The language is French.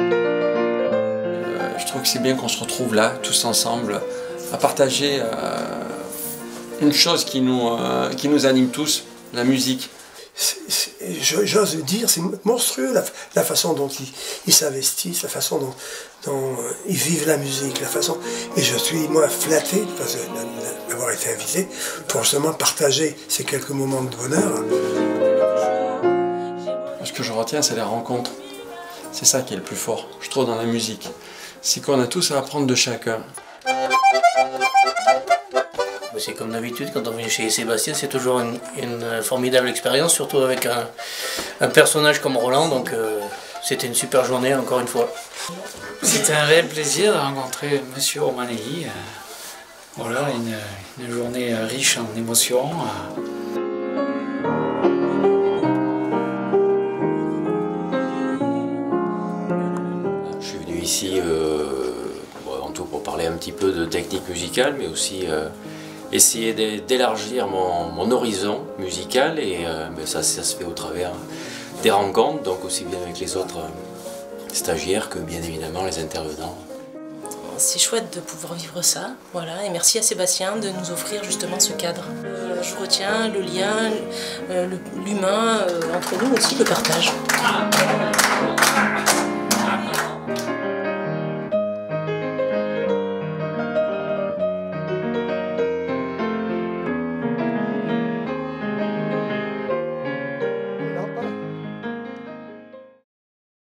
Je trouve que c'est bien qu'on se retrouve là, tous ensemble, à partager une chose qui nous anime tous, la musique. J'ose dire, c'est monstrueux la façon dont ils s'investissent, la façon dont ils vivent la musique, la façon. Et je suis, moi, flatté d'avoir été invité pour justement partager ces quelques moments de bonheur. Ce que je retiens, c'est les rencontres. C'est ça qui est le plus fort, je trouve, dans la musique. C'est qu'on a tous à apprendre de chacun. C'est comme d'habitude, quand on vient chez Sébastien, c'est toujours une formidable expérience, surtout avec un personnage comme Roland, donc c'était une super journée encore une fois. C'était un réel plaisir de rencontrer Monsieur Romanelli. Voilà, une journée riche en émotions. Je suis venu ici avant tout pour parler un petit peu de technique musicale, mais aussi essayer d'élargir mon horizon musical, et ça se fait au travers des rencontres, donc aussi bien avec les autres stagiaires que bien évidemment les intervenants. C'est chouette de pouvoir vivre ça, voilà, et merci à Sébastien de nous offrir justement ce cadre. Je retiens le lien, l'humain entre nous aussi, le partage.